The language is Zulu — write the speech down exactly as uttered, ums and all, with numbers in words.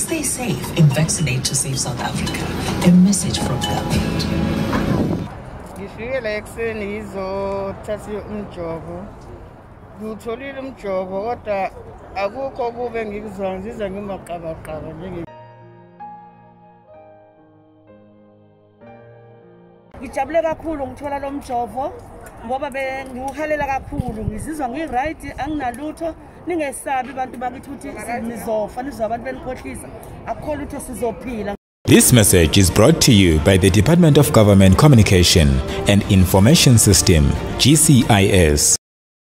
Stay safe and vaccinate to save South Africa. A message from government. Ngifike ekseni ngizothatha umjovo. Ngitholile umjovo kodwa akukho kube ngikuzwa ngizizwa ngimaqabaqaba njenge. Ngijabule kakhulu ngithola lo mjovo ngoba bengiuhalela kakhulu ngizizwa ngiright anginalutho ningesabi abantu bakithi ukuthi nizofa nizwa abantu benikhohlisa akukho lutho sizophila. This message is brought to you by the Department of Government Communication and Information System, G C I S.